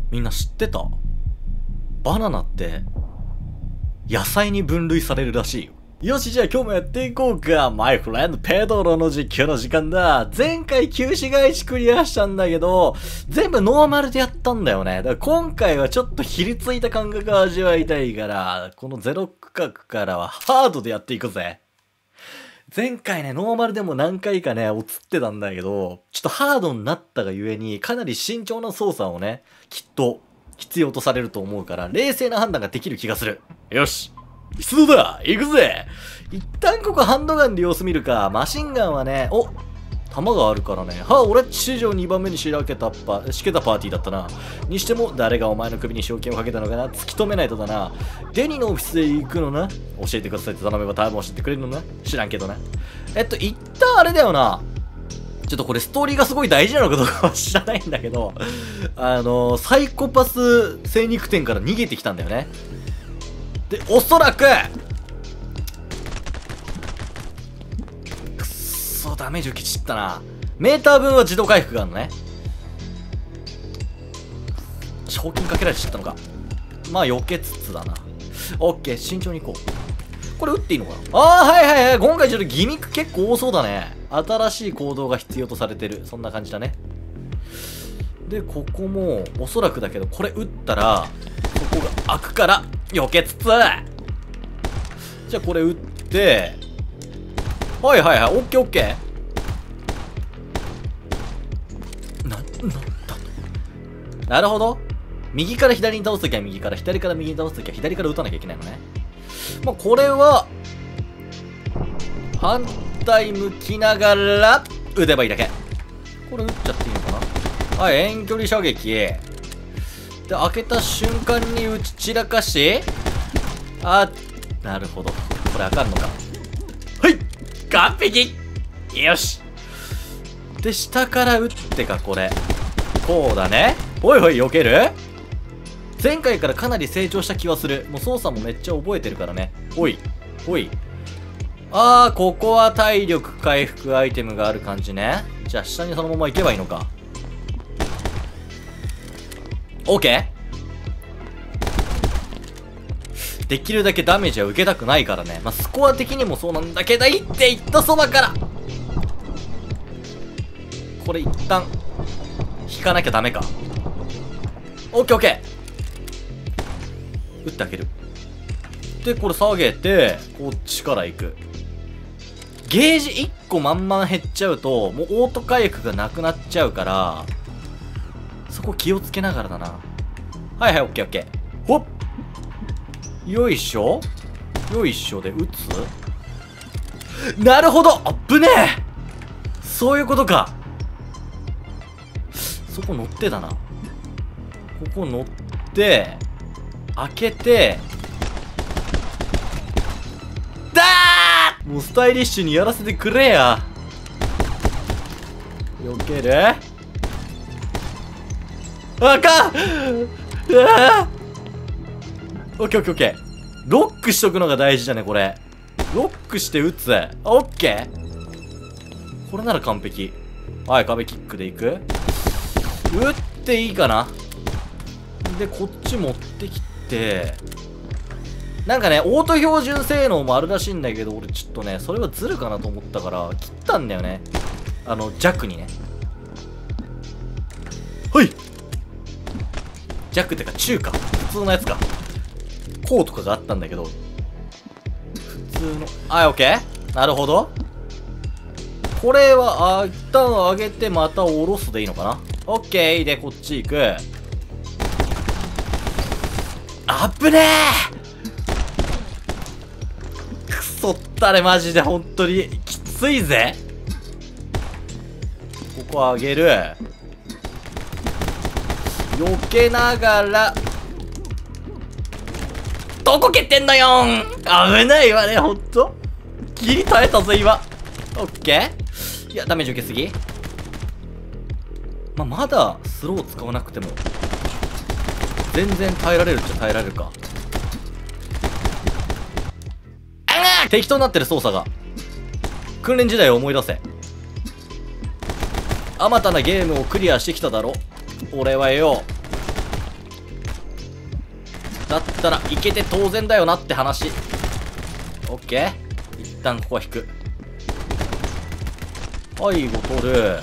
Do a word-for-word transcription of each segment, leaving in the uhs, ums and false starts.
みんな知ってた？バナナって野菜に分類されるらしいよ。よし、じゃあ今日もやっていこうか。マイフレンドペドロの実況の時間だ。前回旧市街地クリアしたんだけど、全部ノーマルでやったんだよね。だから今回はちょっとひりついた感覚を味わいたいから、このゼロ区画からはハードでやっていくぜ。前回ね、ノーマルでも何回かね、映ってたんだけど、ちょっとハードになったがゆえに、かなり慎重な操作をね、きっと必要とされると思うから、冷静な判断ができる気がする。よし。出動だ！行くぜ！一旦ここハンドガンで様子見るか。マシンガンはね、お！弾があるからね。はあ、俺史上にばんめにしらけたパ、しけたパーティーだったな。にしても、誰がお前の首に賞金をかけたのかな？突き止めないとだな。デニのオフィスへ行くのな。教えてくださいって頼めば多分教えてくれるのな。知らんけどな。えっと、一旦あれだよな。ちょっとこれストーリーがすごい大事なのかどうかは知らないんだけど、あのー、サイコパス精肉店から逃げてきたんだよね。で、おそらくくっそ、ダメージ受けちったな。メーター分は自動回復があるのね。賞金かけられちゃったのか。まあ、避けつつだな。オッケー、慎重に行こう。これ撃っていいのかな。ああ、はいはいはい。今回ちょっとギミック結構多そうだね。新しい行動が必要とされてる。そんな感じだね。で、ここも、おそらくだけど、これ撃ったら、ここが開くから、避けつつ、じゃあこれ撃って、はいはいはい、オッケーオッケー。な、なんだと。なるほど。右から左に倒すときは右から、左から右に倒すときは左から撃たなきゃいけないのね。まあ、これは、反対向きながら、撃てばいいだけ。これ撃っちゃっていいのかな。はい、遠距離射撃。で、開けた瞬間に撃ち散らかし、あ、なるほど。これあかんのか。はい、完璧。よし。で、下から撃ってか、これ。こうだね。ほいほい、避ける？前回からかなり成長した気はする。もう操作もめっちゃ覚えてるからね。ほい、ほい。あー、ここは体力回復アイテムがある感じね。じゃあ、下にそのまま行けばいいのか。オーケー？ できるだけダメージは受けたくないからね。まあ、スコア的にもそうなんだけど、いっていったそばからこれ一旦引かなきゃダメか。オッケーオッケー。撃ってあげる。で、これ下げて、こっちから行く。ゲージいっこ満々減っちゃうと、もうオート回復がなくなっちゃうから、そこ気をつけながらだな。はいはい、オッケーオッケー。ほっ！よいしょよいしょで撃つ？なるほど！あっぶねえ！そういうことか。そこ乗ってだな。ここ乗って、開けて、だー！もうスタイリッシュにやらせてくれや。避ける？あかん！うわー！オッケーオッケーオッケー。ロックしとくのが大事だね、これ。ロックして撃つ。あ、オッケー。これなら完璧。はい、壁キックでいく？撃っていいかな？で、こっち持ってきて、なんかね、オート標準性能もあるらしいんだけど、俺ちょっとね、それはずるかなと思ったから、切ったんだよね。あの、弱にね。はい！弱ってか中か。普通のやつか。こうとかがあったんだけど。普通の。はい、オッケー？なるほど。これは、あ、一旦上げてまた下ろすでいいのかな？オッケー。で、こっち行く。あっぶねー！くそったれ、マジで、ほんとに。きついぜ。ここ上げる。避けながら、どこ蹴ってんのよん！危ないわね、ほんと。ギリ耐えたぞ、今。オッケー？いや、ダメージ受けすぎ？まあ、まだ、スロー使わなくても、全然耐えられるっちゃ耐えられるか。あが！適当になってる操作が。訓練時代を思い出せ。あまたなゲームをクリアしてきただろ。俺はよ。 だったらいけて当然だよなって話。オッケー、一旦ここは引く。背後取る。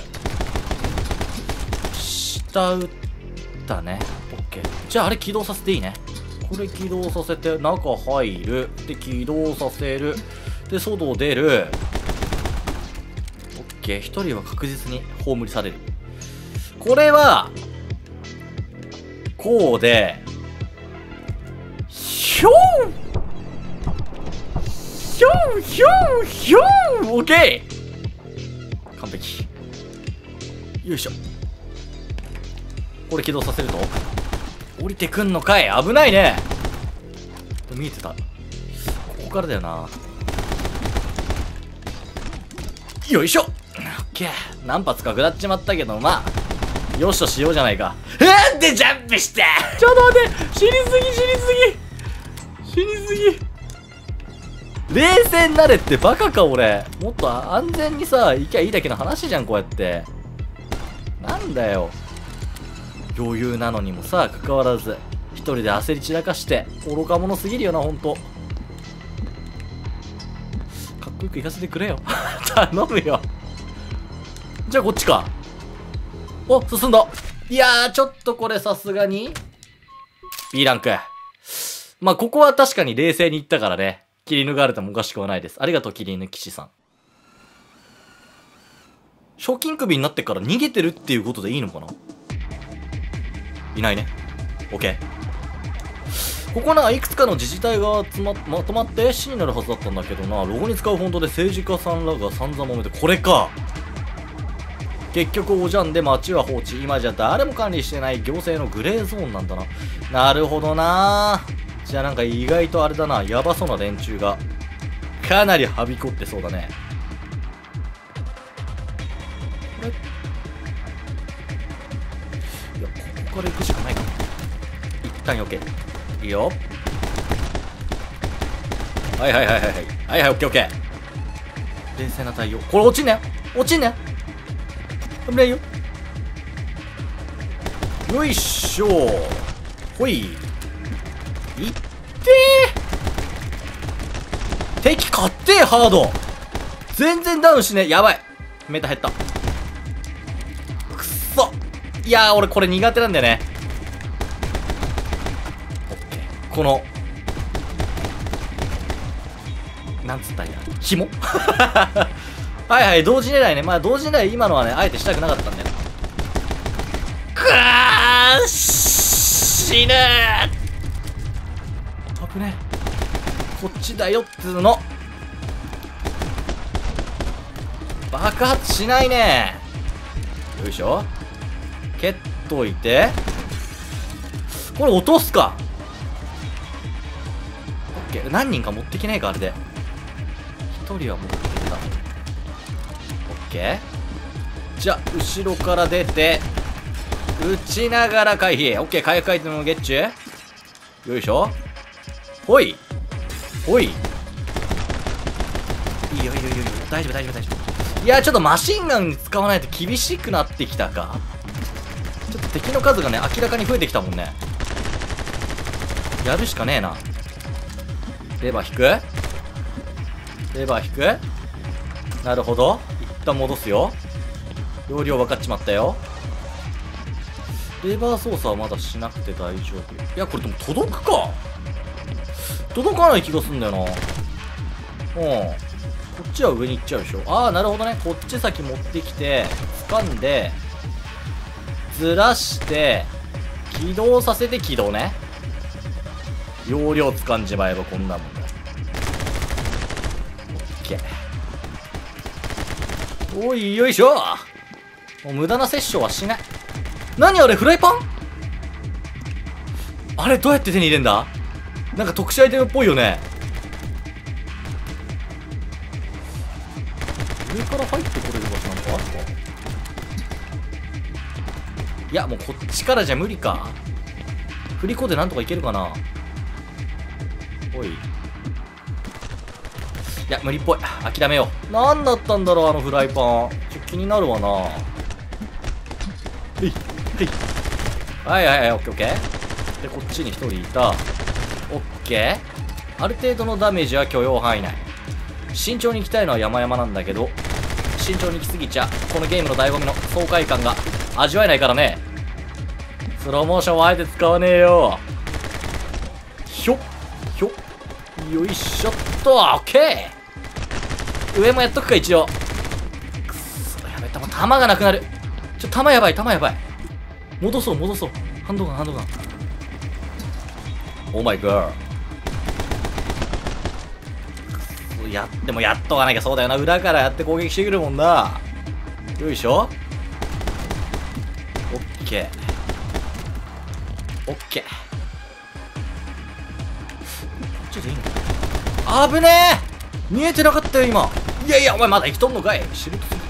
下打ったね。オッケー。じゃああれ起動させていいね。これ起動させて中入る。で起動させる。で外出る。オッケー。一人は確実に葬りされる。これはこうでひょーひょーひょーひょー。オッケー、完璧。よいしょ。これ起動させると降りてくんのかい。危ないね。見えてた。ここからだよな。よいしょ。オッケー。何発か食らっちまったけど、まあよしとしようじゃないか。なんでジャンプした。ちょっと待って、死にすぎ死にすぎ死にすぎ。冷静になれってバカか俺。もっと安全にさ行きゃいいだけの話じゃん。こうやってなんだよ、余裕なのにもさかかわらず一人で焦り散らかして愚か者すぎるよな。ほんとかっこよく行かせてくれよ頼むよ。じゃあこっちか。お、進んだ。いやー、ちょっとこれさすがに B ランク。まあここは確かに冷静にいったからね、切り抜かれてもおかしくはないです。ありがとう、切り抜き師さん。賞金首になってから逃げてるっていうことでいいのかな。いないね。 OK。 ここな、いくつかの自治体が集ままとまって市になるはずだったんだけどな。ロゴに使うフォントで政治家さんらが散々揉めて、これか。結局おじゃんで街は放置。今じゃ誰も管理してない行政のグレーゾーンなんだな。なるほどな。じゃあなんか意外とあれだな、ヤバそうな連中がかなりはびこってそうだね。これいや、ここから行くしかないかな。一旦よけいいよ。はいはいはいはいはいはいはい、オッケーオッケー。冷静な対応。これ落ちんね落ちんね危ないよ。よいしょ。ほい。いってー。敵かってー、ハード。全然ダウンしねえ。やばい。メーター減った。くっそ。いやー、俺これ苦手なんだよね。オッケー。この、なんつったんや。紐はいはい、同時狙いね。まあ同時狙い今のはね、あえてしたくなかったんだよ。くわー死ぬー。危ねえ。こっちだよっつーの。爆発しないね。よいしょ。蹴っといて。これ落とすか。オッケー。何人か持ってきないか、あれで。一人は持ってきた。オッケー。じゃあ後ろから出て撃ちながら回避。オッケー。回復アイテムのゲッチュ。よいしょ。ほいほい。いいよいいよいいよ、大丈夫大丈夫大丈夫。いや、ちょっとマシンガン使わないと厳しくなってきたか。ちょっと敵の数がね明らかに増えてきたもんね。やるしかねえな。レバー引くレバー引く。なるほど。一旦戻すよ。容量分かっちまったよ。レバー操作はまだしなくて大丈夫。いや、これでも届くか。届かない気がすんだよな。うん。こっちは上に行っちゃうでしょ。ああ、なるほどね。こっち先持ってきて掴んでずらして起動させて起動ね。容量掴んじまえばこんなもんだ。オッケー。おい、よいしょ。もう無駄な殺生はしない。何あれ、フライパン。あれどうやって手に入れんだ。なんか特殊アイテムっぽいよね。上から入ってこれる場所なんかあるか。いや、もうこっちからじゃ無理か。振り子でなんとかいけるかな。おい、いや無理っぽい。諦めよう。何だったんだろうあのフライパン。ちょっと気になるわな。はいはいはいはい、オッケーオッケー。でこっちに一人いた。 オッケー。ある程度のダメージは許容範囲内。慎重に行きたいのは山々なんだけど、慎重に行き過ぎちゃこのゲームの醍醐味の爽快感が味わえないからね。スローモーションはあえて使わねえよ。ひょっひょっ、よいしょっと。オッケー。上もやっとくか一応。くっそ、やべ、弾弾がなくなる。ちょ、弾やばい、弾やばい。戻そう戻そう。ハンドガンハンドガン。オーマイガー。やってもやっとかなきゃ。そうだよな、裏からやって攻撃してくるもんな。よいしょ。オッケーオッケー。こっちでいいのか。危ねえ、見えてなかったよ今。いやいや、お前まだ生きとんのかい。知るとすぎ。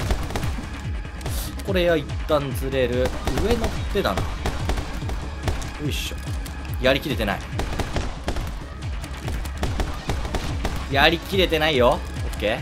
これは一旦ずれる。上乗ってだな。よいしょ。やりきれてない。やりきれてないよ。オッケ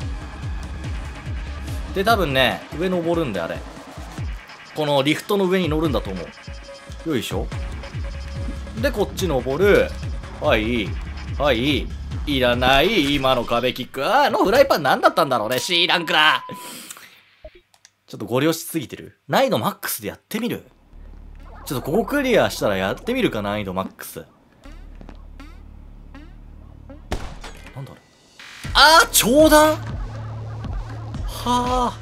ー。で、多分ね、上登るんだよ、あれ。このリフトの上に乗るんだと思う。よいしょ。で、こっち登る。はい。はい。いらない。今の壁キック。あのフライパン何だったんだろうね。C ランクだ。ちょっとご了承しすぎてる。難易度マックスでやってみる。ちょっとここクリアしたらやってみるか、難易度マックス。なんだあれ。あー、長弾はあ。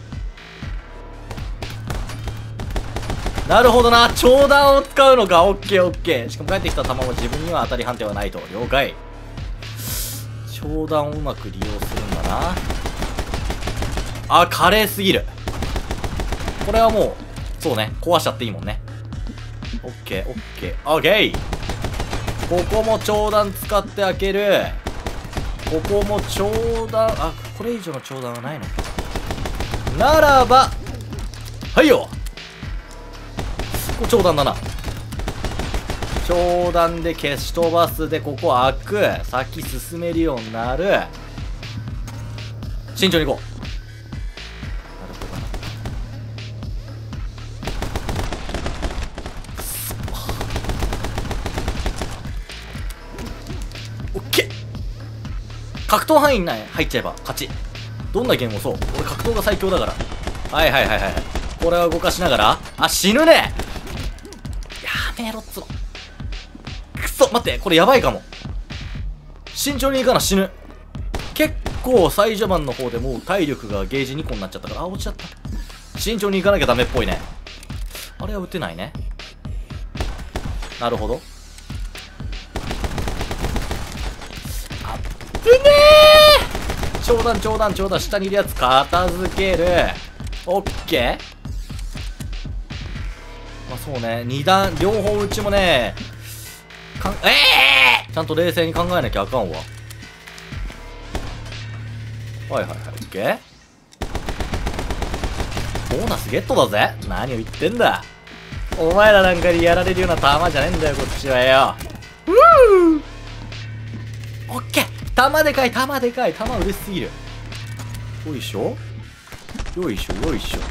なるほどな。長弾を使うのか。オッケーオッケー。しかも帰ってきた弾も自分には当たり判定はないと。了解。長弾をうまく利用するんだな。あ、華麗すぎる。これはもう、そうね。壊しちゃっていいもんね。オッケーオッケー。オッケー。ここも長弾使って開ける。ここも長弾、あ、これ以上の長弾はないのか。ならば、はいよ。ここ長弾だな。長弾で消し飛ばすで、ここ開く。先進めるようになる。慎重に行こう。なるほどな。オッケー。格闘範囲内入っちゃえば勝ち。どんなゲームもそう。俺格闘が最強だから。はいはいはいはい。これは動かしながら。あ、死ぬね。やめろっつの。くそ、待って、これやばいかも。慎重に行かな死ぬ。結構最序盤の方でもう体力がゲージにこになっちゃったから。あ、落ちちゃった。慎重に行かなきゃダメっぽいね。あれは撃てないね。なるほど。あっぶねー。長弾長弾長弾。下にいるやつ片付ける。オッケー。まあそうね、二段両方打ちもね、かんええー、ちゃんと冷静に考えなきゃあかんわ。はいはいはい、オッケー。ボーナスゲットだぜ。何を言ってんだ。お前らなんかにやられるような弾じゃねえんだよ、こっちはよ。うーオッケー。弾でかい、弾でかい、弾嬉しすぎる。よいしょよいしょよいしょ。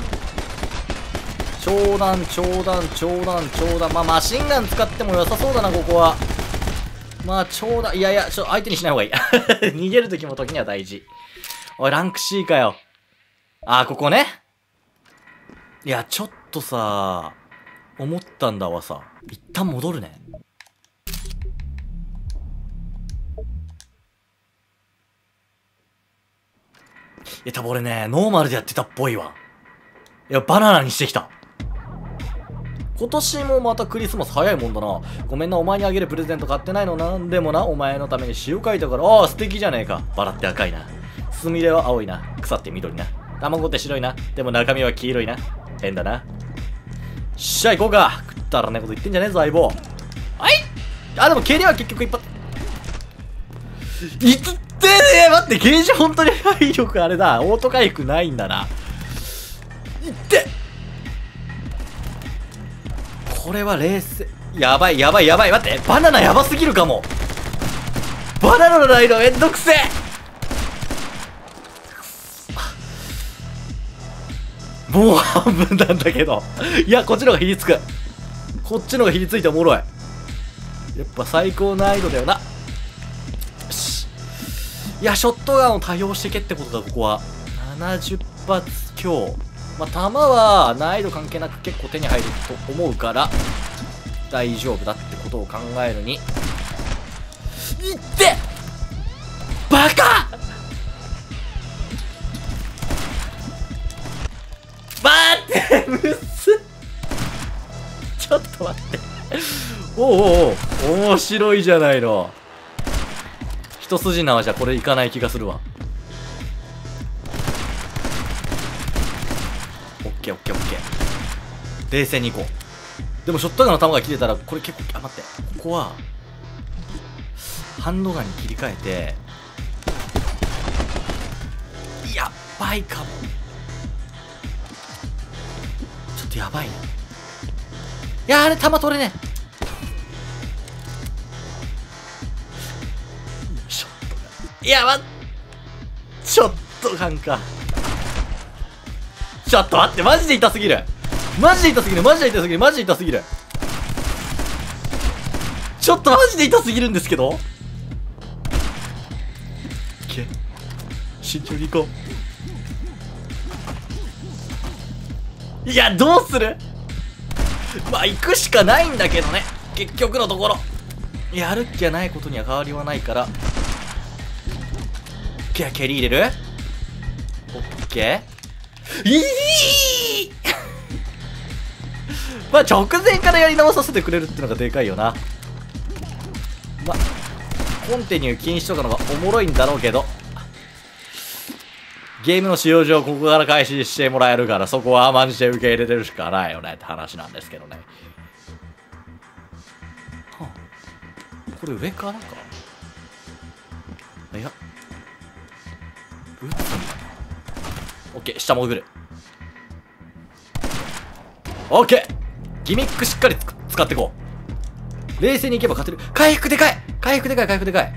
長弾長弾長弾長弾。まあマシンガン使っても良さそうだな、ここは。まあ長弾、いやいや、ちょ相手にしない方がいい。逃げるときも時には大事。おい、ランク C かよ。あー、ここね。いや、ちょっとさ、思ったんだわさ。一旦戻るね。いや、多分俺ね、ノーマルでやってたっぽいわ。いや、バナナにしてきた。今年もまたクリスマス早いもんだな。ごめんな、お前にあげるプレゼント買ってないの。なんでもな、お前のために詩を書いたから。ああ、素敵じゃねえか。バラって赤いな。スミレは青いな。草って緑な。卵って白いな。でも中身は黄色いな。変だな。よっしゃ、行こうか。食ったらねこと言ってんじゃねえぞ、相棒。はい。あ、でも蹴りは結局一発。いつってねえ。待って、ゲージ本当に体力あれだ。オート回復ないんだな。いってこれは冷静。やばいやばいやばい。待って、バナナやばすぎるかも。バナナのライドめんどくせえ。もう半分なんだけど。いや、こっちの方がひりつく。こっちの方がひりついておもろい。 やっぱ最高難易度だよな。よし。いや、ショットガンを多用してけってことだ、ここは。ななじゅっぱつ強。まあ、弾は難易度関係なく結構手に入ると思うから、大丈夫だってことを考えるに。いってバカ待ってむずっちょっと待っておうおうおう面白いじゃないの。一筋縄じゃこれいかない気がするわ。オッケーオッケーオッケー。冷静にいこう。でもショットガンの弾が切れたらこれ結構、あ、待って、ここはハンドガンに切り替えて、やっばいかも。ちょっとやばいね。いやー、あれ弾取れねえ。ショットガン、いや、ま、ショットガンか。ちょっと待って、マジで痛すぎる。マジで痛すぎる、マジで痛すぎる、マジで痛すぎる。ちょっとマジで痛すぎるんですけど。いけ、慎重に行こう。いや、どうする。まあ行くしかないんだけどね、結局のところ。やるっきゃないことには変わりはないから。オッケー、蹴り入れる。オッケー。いいまあ直前からやり直させてくれるってのがでかいよな。まあコンティニュー禁止とかのがおもろいんだろうけど、ゲームの使用上ここから開始してもらえるから、そこはマジで受け入れてるしかないよねって話なんですけどね。はあ、これ上からか。いや、撃つんだ。オッケー、下潜る。オッケー、ギミックしっかり使っていこう。冷静にいけば勝てる。回復でかい、回復でかい、回復でかい。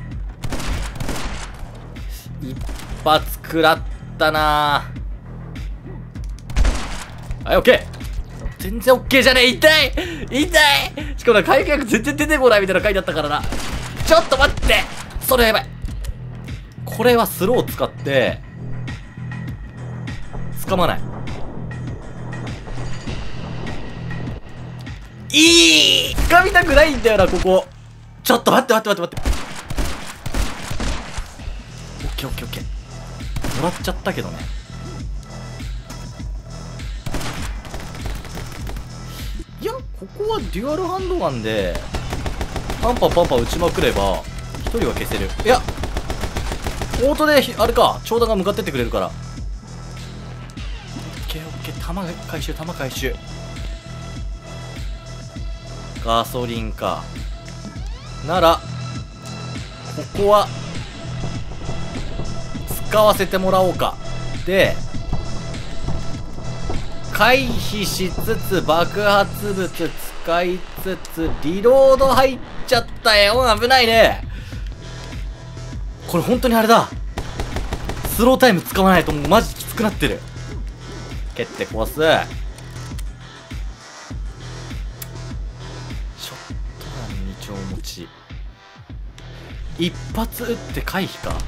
一発食らったなー。はい、オッケー。全然オッケーじゃねえ。痛い痛い。しかもな、回復薬全然出てこないみたいな書いてあったからな。ちょっと待って、それやばい。これはスロー使って掴まない。いい、掴みたくないんだよな、ここ。ちょっと待って待って待って待って。オッケーオッケーオッケー。もらっちゃったけどね。いや、ここはデュアルハンドガンでパンパンパンパン撃ちまくれば一人は消せる。いや、オートであれか、長弾が向かってってくれるから。オッケーオッケー、弾回収、弾回収。ガソリンか。ならここは使わせてもらおうか。で、回避しつつ爆発物使いつつリロード入っちゃったよ。危ないね。これ本当にあれだ、スロータイム使わないともうマジきつくなってる。蹴って壊す。超持ち一発撃って回避か。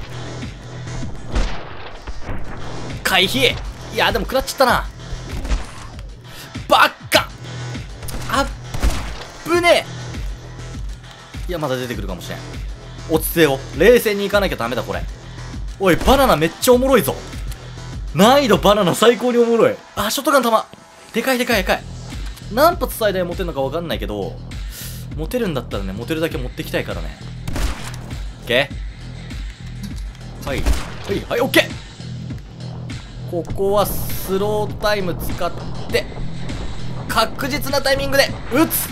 回避。いやでも食らっちゃったな。バッカあっぶねえ。いやまだ出てくるかもしれん。落ち着けよ、冷静にいかなきゃダメだこれ。おいバナナめっちゃおもろいぞ。難易度バナナ最高におもろい。あ、ショットガン弾でかいでかいでかい。何発最大持てるのか分かんないけど、持てるんだったらね、持てるだけ持ってきたいからね。オッケー。はいはいはい、オッケー。ここはスロータイム使って確実なタイミングで撃つ。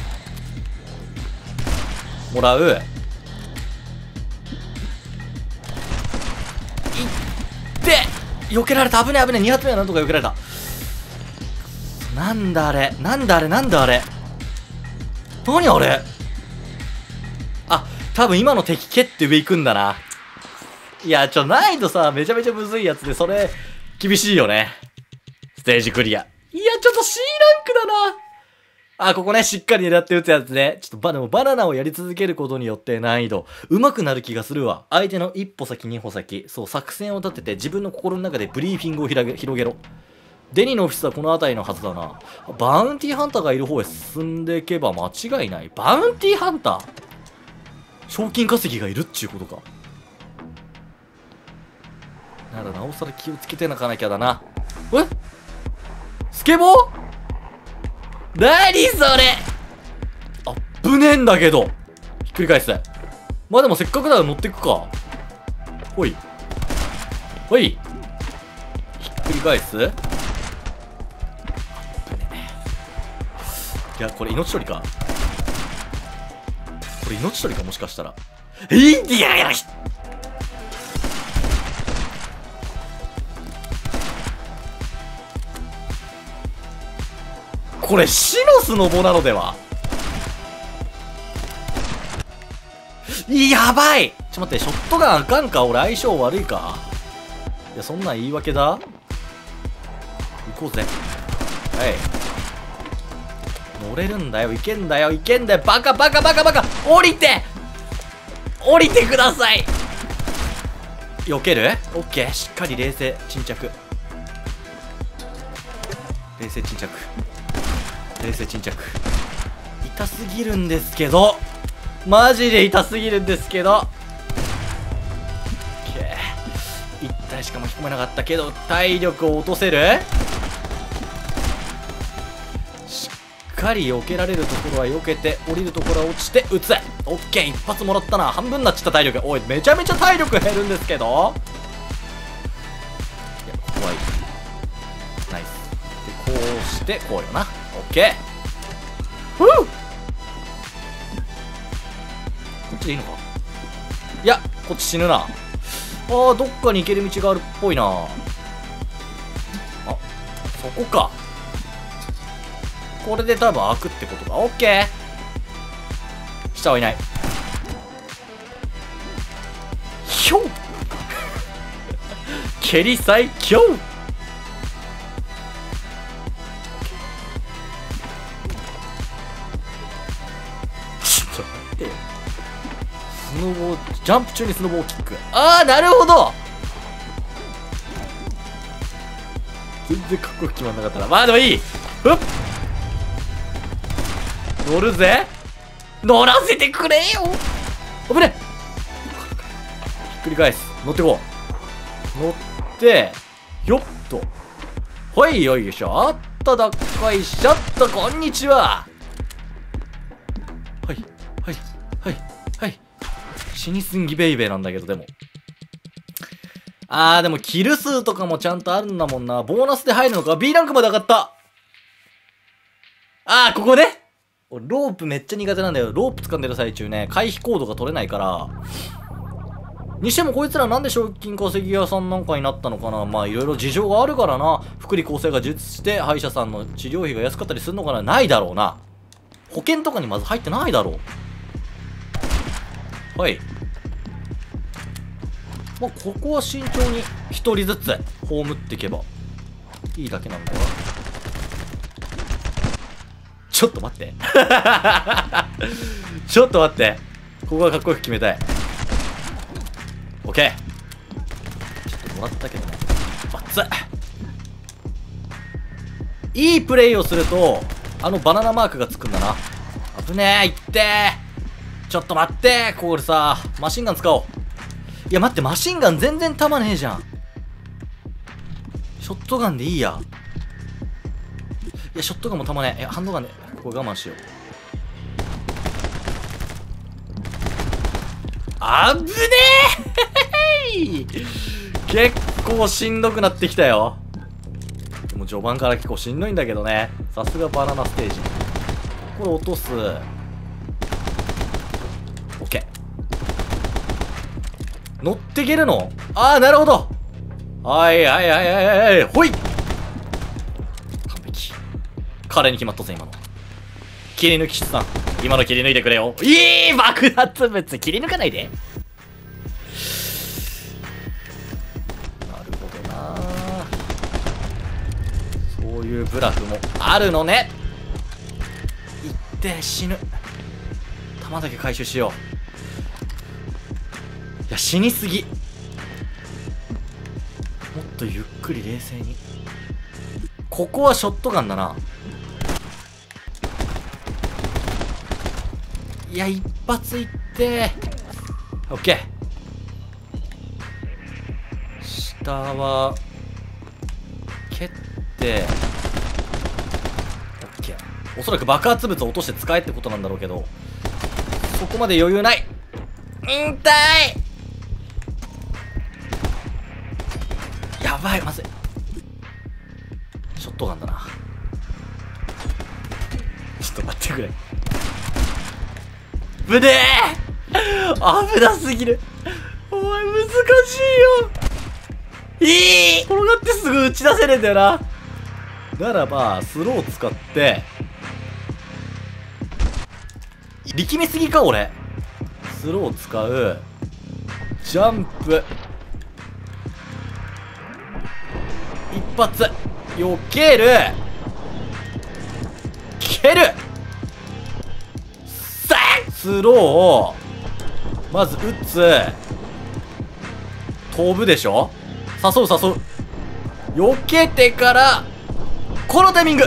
もらう。いって避けられた。危ね危ね。に発目はなんとか避けられた。なんだあれ、なんだあれ、なんだあれ、何あれ。あ、多分今の敵蹴って上行くんだな。いや、ちょ、難易度さ、めちゃめちゃむずいやつで、それ、厳しいよね。ステージクリア。いや、ちょっと C ランクだな。 あ、ここね、しっかり狙って撃つやつね。ちょっとバ、でもバナナをやり続けることによって難易度、上手くなる気がするわ。相手の一歩先、二歩先。そう、作戦を立てて自分の心の中でブリーフィングを広げ、広げろ。デニのオフィスはこの辺りのはずだな。バウンティーハンターがいる方へ進んでいけば間違いない。バウンティーハンター賞金稼ぎがいるっちゅうことか。ならなおさら気をつけてなかなきゃだな。えスケボーなにそれあっぶねえんだけどひっくり返す。まあでもせっかくだから乗ってくか。ほいほいひっくり返す。いやこれ命取りか。これ命取りかもしかしたら。えいいやいやこれシノスの棒なのでは。やばい。ちょっと待って、ショットガンあかんか。俺相性悪いか。いやそんなん言い訳だ。行こうぜ。はい乗れるんだよ。いけんだよいけんだよ。バカバカバカバカ降りて降りてください。避ける。オッケーしっかり冷静沈着。冷静沈着冷静沈着。痛すぎるんですけどマジで痛すぎるんですけど。一体しか巻き込めなかったけど体力を落とせる。しっかり避けられるところは避けて降りるところは落ちて撃つ。オッケー一発もらったな。半分になっちゃった体力。おいめちゃめちゃ体力減るんですけど。いやここはいいナイスでこうしてこうよな。オッケーふうこっちでいいのか。いやこっち死ぬな。あーどっかに行ける道があるっぽいな。あそこか。これで多分開くってことか。オッケー下はいない。ひょん蹴り最強。ちょっと待ってよ。スノボージャンプ中にスノボーキック。ああなるほど。全然かっこよく決まんなかったな。まあでもいい。ふっ乗るぜ乗らせてくれよ。危ねひっくり返す。乗ってこう乗ってよっとほいよいしょっとどっこいしょっとこんにちは。はいはいはいはい死にすんぎベイベーなんだけど。でもあーでもキル数とかもちゃんとあるんだもんな。ボーナスで入るのか。 B ランクまで上がった。あーここね。俺ロープめっちゃ苦手なんだよ。ロープ掴んでる最中ね回避コードが取れないから。にしてもこいつらなんで賞金稼ぎ屋さんなんかになったのかな。まあいろいろ事情があるからな。福利厚生が充実して歯医者さんの治療費が安かったりするのかな。ないだろうな。保険とかにまず入ってないだろう。はいまあここは慎重にひとりずつ葬っていけばいいだけなんだよ。ちょっと待ってちょっと待って。ここはかっこよく決めたい。オッケーちょっともらったけどねバッツいいプレイをするとあのバナナマークがつくんだな。危ねえいってー。ちょっと待ってこれさマシンガン使おう。いや待ってマシンガン全然弾ねえじゃん。ショットガンでいいや。いやショットガンも弾ねえ。いやハンドガンでこれ我慢しよう。あぶねえ結構しんどくなってきたよ。でも序盤から結構しんどいんだけどね。さすがバナナステージ。これ落とす。オッケー乗っていけるの。ああなるほど。はいはいはいはいはいほい完璧。彼に決まったぜ今の。切り抜きさん今の切り抜いてくれよ。いい爆発物切り抜かないで。なるほどな。そういうブラフもあるのね。 って死ぬ。弾だけ回収しよう。いや死にすぎ。もっとゆっくり冷静に。ここはショットガンだな。いや一発いってー。オッケー。下は蹴ってオッケー。おそらく爆発物を落として使えってことなんだろうけど、そこまで余裕ない。うんたい。やばい、まずい。ショットガンだな。ちょっと待ってくれ。ぶねえ、危なすぎる。お前難しいよ。いい、転がってすぐ打ち出せねえんだよな。ならばスロー使って力みすぎか俺。スロー使う。ジャンプ一発避ける。蹴る。さあスローをまず打つ。飛ぶでしょ。誘う誘う。避けてからこのタイミング。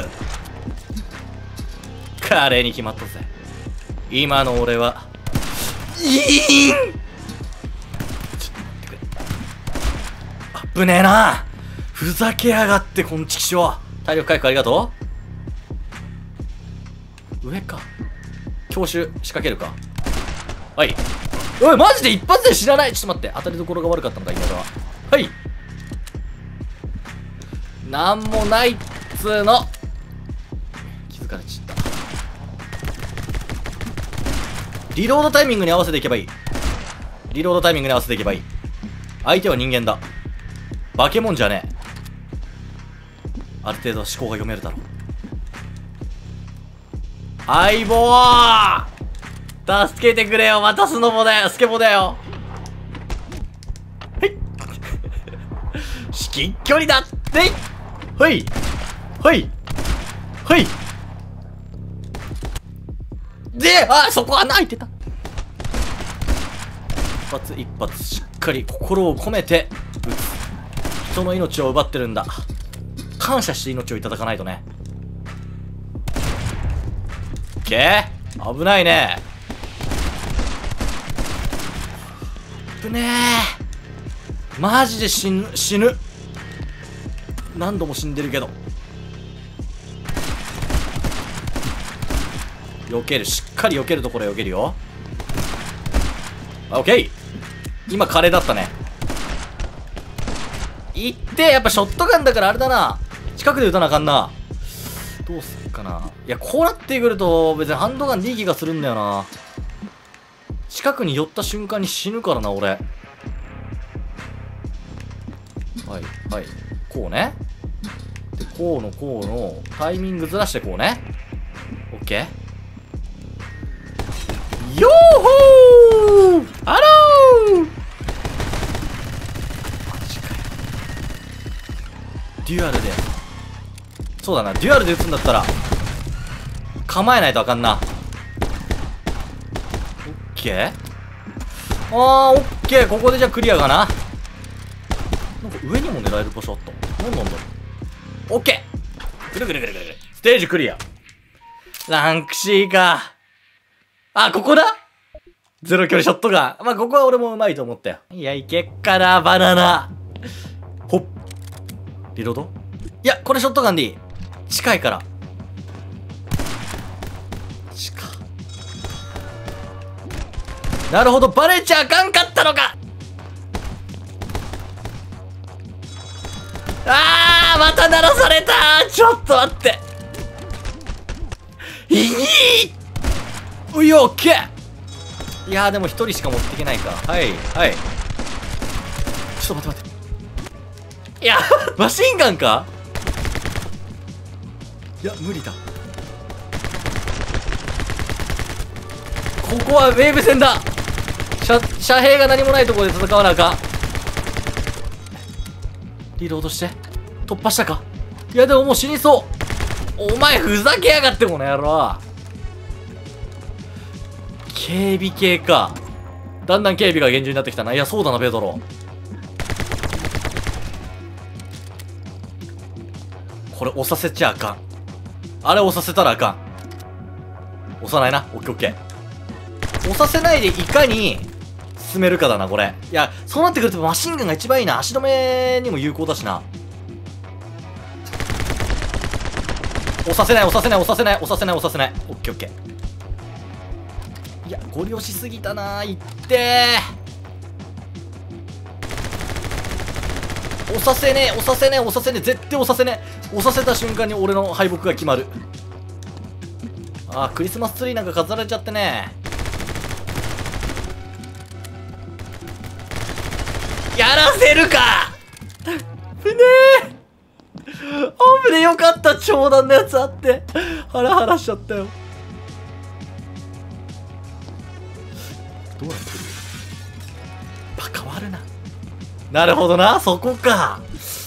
華麗に決まったぜ。今の俺はいいん。ちょっと待ってくれ。あぶねえな。ふざけやがってこんちきしょう。体力回復ありがとう。上か。強襲仕掛けるか。はい。おいマジで一発で死なない。ちょっと待って、当たりどころが悪かったのか今のは。はい。なんもないっつーの。気づかれちゃった。リロードタイミングに合わせていけばいい。リロードタイミングに合わせていけばいい。相手は人間だ。化け物じゃねえ。ある程度は思考が読めるだろう。相棒助けてくれよ。またスノボだよ、スケボだよ。はい至近距離だってい。はいはいはい。で、あ、そこ穴開いてた。一発一発しっかり心を込めて撃つ。人の命を奪ってるんだ。感謝して命をいただかないとね。オッケー。危ないね。危ねえ。マジで死ぬ死ぬ。何度も死んでるけど。避ける。しっかり避けるところ避けるよ。オッケー。今カレーだったね。いって、やっぱショットガンだからあれだな。近くで撃たなあかんな。どうすっかな。いやこうなってくると別にハンドガンでいい気がするんだよな。近くに寄った瞬間に死ぬからな俺。はいはい。こうね。でこうのこうのタイミングずらしてこうね。オッケー。ヨーホーハロー。マジかよ。デュアルで。そうだな、デュアルで撃つんだったら構えないとあかんな。オッケー。あーオッケー。ここでじゃあクリアかな。なんか上にも狙える場所あった。なんなんだろう。オッケー。ぐるぐるぐるぐるぐる。ステージクリア。ランク C か。あ、ここだ。ゼロ距離ショットガン。まあ、ここは俺もうまいと思ったよ。いや、いけっかな、バナナ。ほっ。リロード。いや、これショットガンでいい。近いから。近。なるほど、バレちゃあかんかったのか。あー、また鳴らされたー。ちょっと待って。いいうい、オッケー。いやーでも一人しか持っていけないか。はいはい。ちょっと待って待って。いやマシンガンか。いや無理だ。ここはウェーブ戦だ。遮遮蔽が何もないところで戦わなあかん。リロードして突破したか。いやでももう死にそう。お前ふざけやがってこの野郎。 警備系か。だんだん警備が厳重になってきたな。いや、そうだな、ペドロ。これ押させちゃあかん。あれ押させたらあかん。押さないな。オッケーオッケー。押させないでいかに進めるかだな、これ。いや、そうなってくるとマシンガンが一番いいな。足止めにも有効だしな。押させない、押させない、押させない、押させない、押させない。オッケーオッケー。いや、ゴリ押しすぎたな。いってー。押させねえ、押させねえ、押させねえ。絶対押させねえ。押させた瞬間に俺の敗北が決まる。あー、クリスマスツリーなんか飾られちゃってね。やらせるか。危ねえ。危ねえ、よかった。長弾のやつあってハラハラしちゃったよ。どうなってる？バカ割るな。なるほどな、そこか。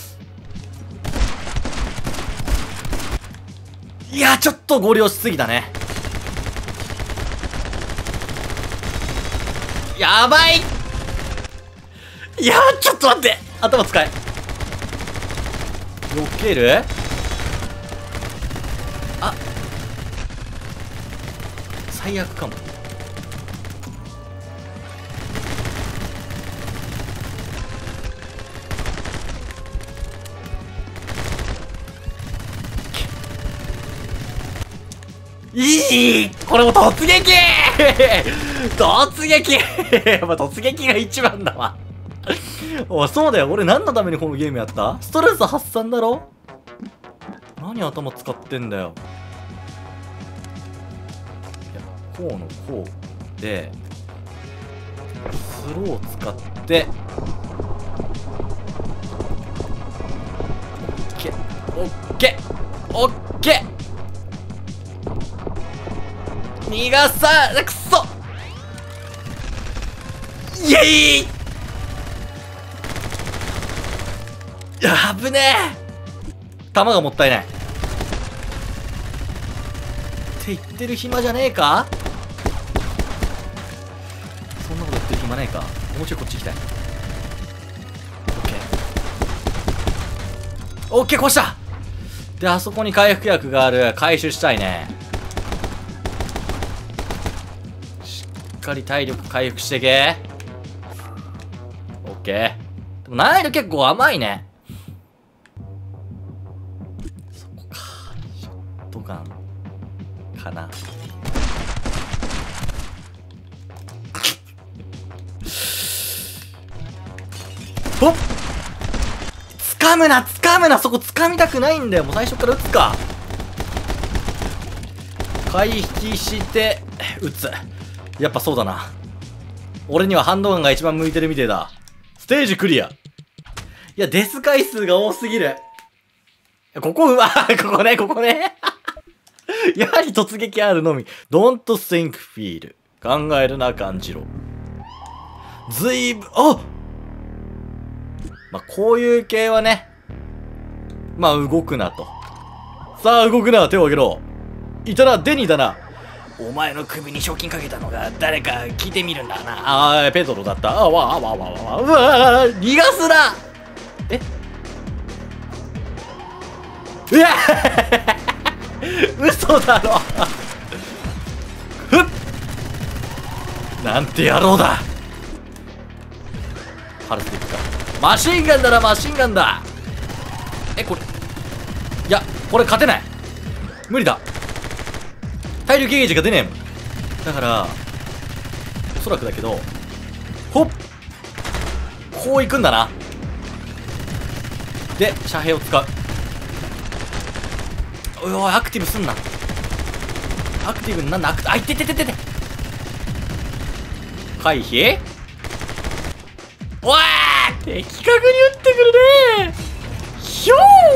いや、ちょっとゴリ押しすぎたね。やばい。いやー、ちょっと待って、頭使え。避ける。あ、最悪かも。いい、これも突撃突撃やっぱ突撃が一番だわおい、そうだよ。俺何のためにこのゲームやった？ストレス発散だろ。何頭使ってんだよ。いや、こうのこうでスローを使ってオッケーオッケー逃がさ、くそイエイ。やぶねえ。弾がもったいないって言ってる暇じゃねえか。そんなこと言ってる暇ねえか。もうちょいこっち行きたい。オッケーオッケー、こうした。で、あそこに回復薬がある。回収したいね。しっかり体力回復してけ。オッケー。でも難易度結構甘いね。そこか。ショットガンかな。ほっ、掴むな、掴むな。そこ掴みたくないんだよ。もう最初から撃つか。回避して撃つ。やっぱそうだな。俺にはハンドガンが一番向いてるみてえだ。ステージクリア。いや、デス回数が多すぎる。ここうまここね、ここねやはり突撃あるのみ。Don't think feel。考えるな、感じろ。ずいぶん、あっ、まあ、こういう系はね、まあ、動くなと。さあ、動くな、手を挙げろ。いたな、デニーだな。お前の首に賞金かけたのが誰か聞いてみるんだな。ああ、ペドロだった。あわあわあわあわあ。うわー、逃がすな。えうわ嘘だろふっ、なんて野郎だ。ハルスティックか。マシンガンだな、マシンガンだ。え、これ、いや、これ勝てない。無理だ。体力ゲージが出ねえもん。だからおそらくだけど、ほっ、こういくんだな。で、遮蔽を使う。おいおい、アクティブすんな。アクティブになんだ。アクティブ、あ、いててててて。回避。おい、的確に撃ってくるね。ひょ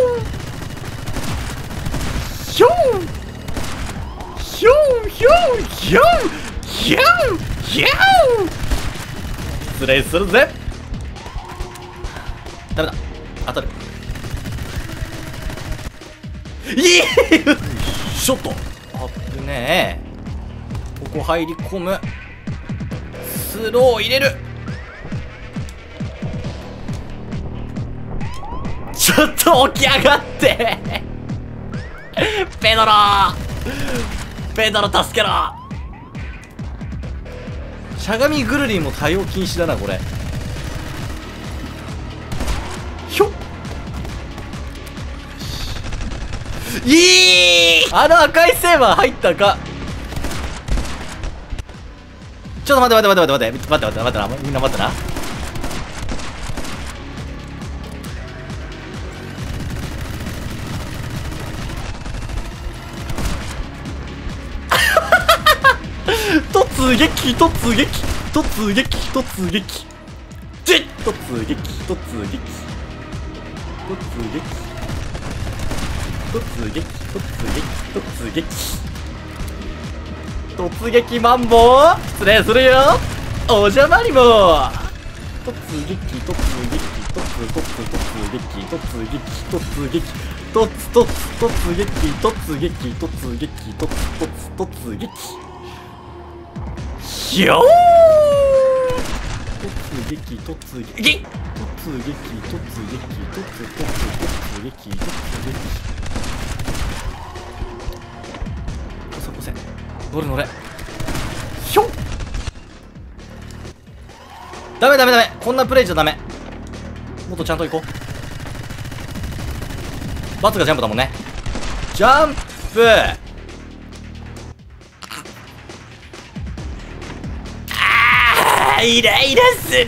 ーひょーひょーひょーひょーひょーひょー。失礼するぜ。ダメだ、当たる。いいショット。あぶねえ。ここ入り込む。 スローを入れる。ちょっと起き上がってペドロペドロ助けろ。しゃがみぐるりんも対応禁止だなこれ。ひょっいい、あの赤いセーバー入ったか。ちょっと待って待って待って待って待って待って待って待ってみんな待ってな。突撃突撃突撃突撃突撃突撃突撃突撃突撃突撃突撃マンボウ失礼するよお邪魔にも。突撃突撃突突突撃突撃突撃突突突撃突撃突撃突突突撃ひょー突撃突撃突撃突撃突撃突撃突撃こせこせ乗れ乗れひょっダメダメダメこんなプレイじゃダメ。もっとちゃんと行こう。バツがジャンプだもんね。ジャンプイライラする。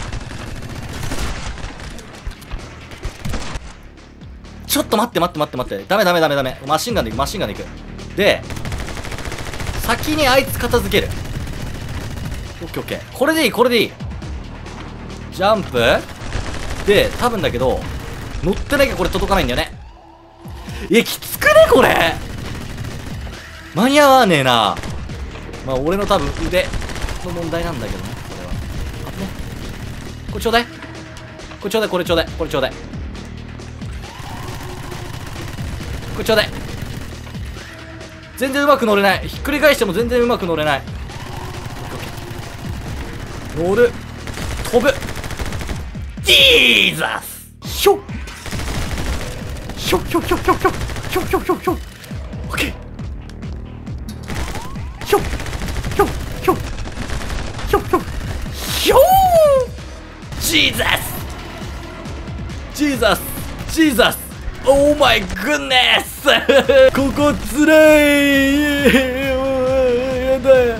ちょっと待って待って待って待ってダメダメダメダメマシンガンでいくマシンガンでいく。で先にあいつ片付ける。オッケーオッケーこれでいいこれでいい。ジャンプで多分だけど乗ってなきゃこれ届かないんだよね。えきつくねこれ。間に合わねえな。まあ俺の多分腕の問題なんだけどね。これちょうだいこれちょうだいこれちょうだいこれちょうだいこれちょうだい。全然うまく乗れない。ひっくり返しても全然うまく乗れない。乗る飛ぶジーザスひょっひょっひょっひょっひょっひょっひょっひょっひょっひょっオッケーひょっひょっひょっひょっひょっひょージーザスジーザスジーザスオーマイグッネスここつらいやだ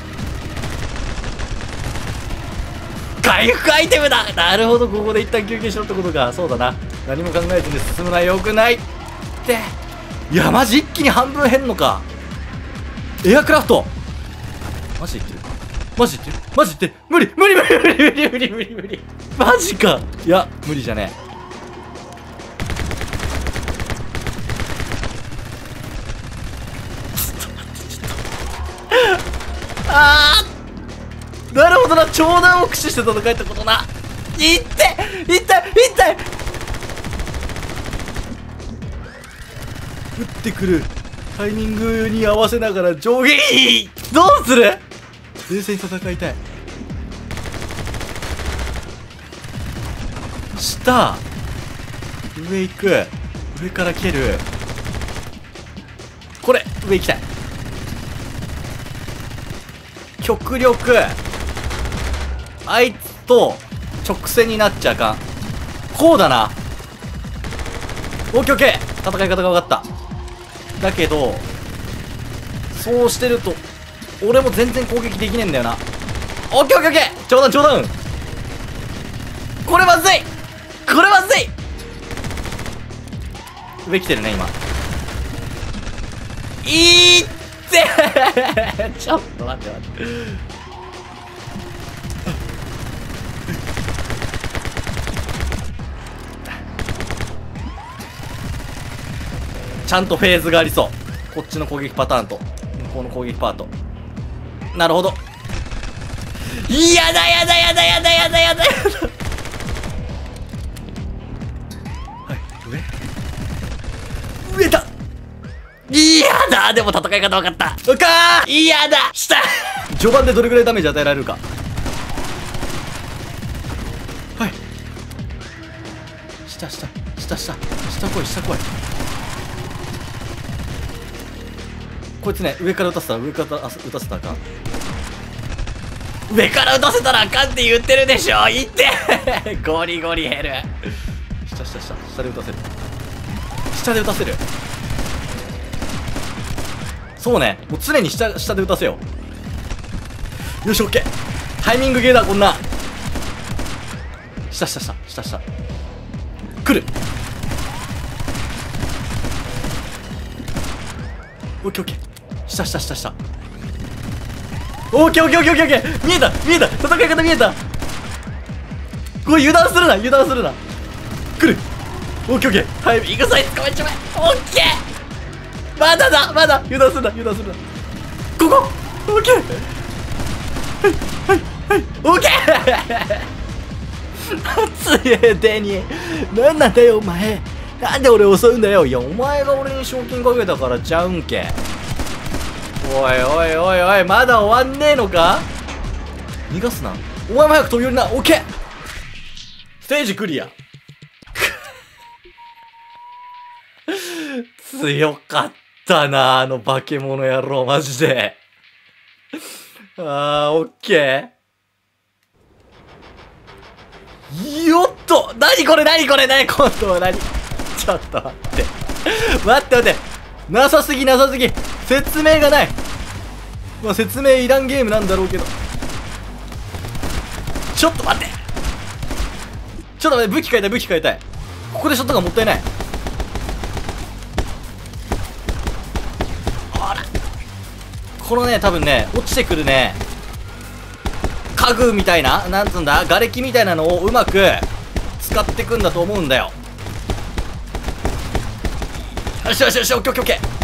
回復アイテムだ。なるほどここで一旦休憩しろってことか。そうだな何も考えずに進むのはよくないっていやマジ一気に半分減んのか。エアクラフトマジで言ってるマジで言ってるマジで言ってる無理無理無理無理無理無理無理無理マジか。いや無理じゃねえ。ちょっと待ってちょっとああなるほどな長弾を駆使して戦えたことな。いっていったいったい撃ってくるタイミングに合わせながら上下どうする。冷静に戦いたい。下上行く上から蹴るこれ上行きたい。極力あいつと直線になっちゃあかん。こうだな。オッケーオッケー戦い方が分かった。だけどそうしてると俺も全然攻撃できねえんだよな。オッケーオッケーオッケーちょうだんちょうだんこれまずいこれまずい上来てるね今。いいってちょっと待って待ってちゃんとフェーズがありそう。こっちの攻撃パターンと向こうの攻撃パート。なるほど。やだやだやだやだやだやだやだはい上上だ。嫌だ。でも戦い方分かった。うかー嫌だ。下序盤でどれぐらいダメージ与えられるか。 下下下下下来い下来い。こいつね、上から撃たせたら上から撃たせたらあかん。上から撃たせたらあかんって言ってるでしょ。いってゴリゴリ減る。下下下下で撃たせる。下で撃たせる。そうね、もう常に下下で撃たせよう。よし、オッケー。タイミングゲーだこんな。下下下下下来る。オッケーオッケー。下下下下オッケーオッケーオッケーオッケーオッケー。見えた見えた、戦い方見えた。これ油断するな油断するな。来る。オッケーオッケー。タイミングさえ捕まえちゃえ。オッケー。まだだまだ油断するな油断するな。ここオッケー。はいはいはいオッケー強えデニー。なんなんだよお前。なんで俺襲うんだよ。いやお前が俺に賞金かけたからちゃうんけ。おいおいおいおい、まだ終わんねえのか。逃がすな。お前も早く飛び降りな。オッケー。ステージクリア強かったなあの化け物野郎マジであーオッケー。よっと何これ何これ何今度は何。ちょっと待って待って待って、なさすぎなさすぎ。説明がない。まあ説明いらんゲームなんだろうけど。ちょっと待ってちょっと待って、武器変えたい武器変えたい。ここでショットがもったいない。あらこのね多分ね落ちてくるね家具みたいな、なんつうんだ、瓦礫みたいなのをうまく使ってくんだと思うんだよ。よしよしよし、オッケーオッケーオッケー。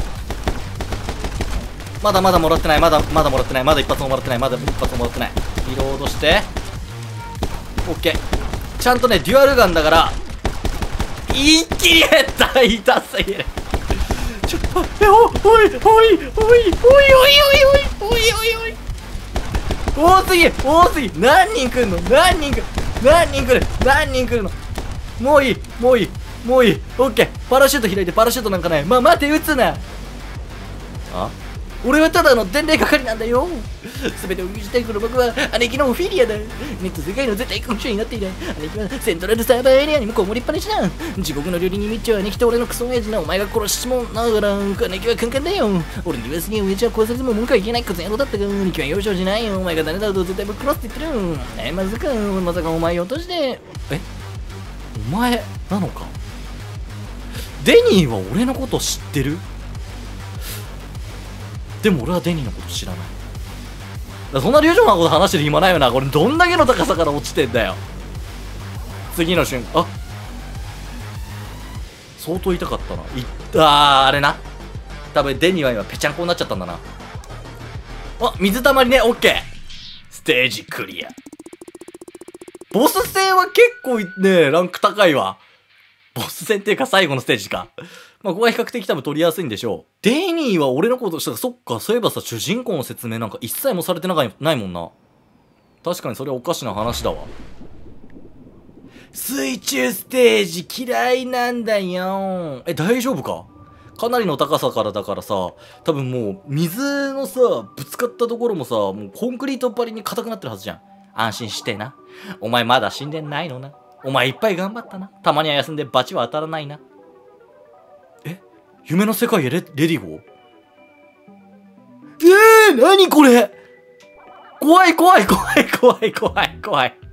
まだまだもらってない、まだまだもらってない、まだ一発ももらってない、まだ一発ももらってない。リロードしてオッケー。ちゃんとねデュアルガンだから一気に減った。痛すぎる。ちょっとえおおいおいおいおいおいおいおいおいおいおいおい多すぎ多すぎ。何人来るの何人来る何人来る何人来るの。もういいもういいもういい。オッケー。パラシュート開いて。パラシュートなんかない。まあ待て撃つな。あ俺はただの伝令係なんだよ。すべてを許したい頃僕は姉貴のオフィリアだ。ネット世界の絶対根拠になっていた。姉貴はセントラルサーバーエリアにもこもりっぱなしだ。地獄の料理にみっちは姉貴と俺のクソ親父なお前が殺しちもながら姉貴はカンカンだよ。俺に言わずに親父は殺さずも文句はいけないクソ野郎だったが姉貴は幼少じゃないよ。お前が誰だと絶対ぶっ殺すって言ってる。えまさかまさかお前を落としてえお前なのか。デニーは俺のこと知ってる。でも俺はデニーのこと知らない。だそんな流暢なこと話してる暇ないよな。これどんだけの高さから落ちてんだよ。次の瞬間あ相当痛かったな。いったーあれな。多分デニーは今ぺちゃんこになっちゃったんだな。あ水たまりね。オッケー。ステージクリア。ボス戦は結構ねランク高いわ。ボス戦っていうか最後のステージか。まあここは比較的多分取りやすいんでしょう。デニーは俺のことしたらそっか、そういえばさ主人公の説明なんか一切もされてないないもんな。確かにそれはおかしな話だわ。水中ステージ嫌いなんだよ。え大丈夫か。かなりの高さからだからさ、多分もう水のさぶつかったところもさもうコンクリート張りに硬くなってるはずじゃん。安心してな。お前まだ死んでないのな。お前いっぱい頑張ったな。たまには休んでバチは当たらないな。え夢の世界へ レ, レディゴーえー、何これ怖い怖い怖い怖い怖い怖い。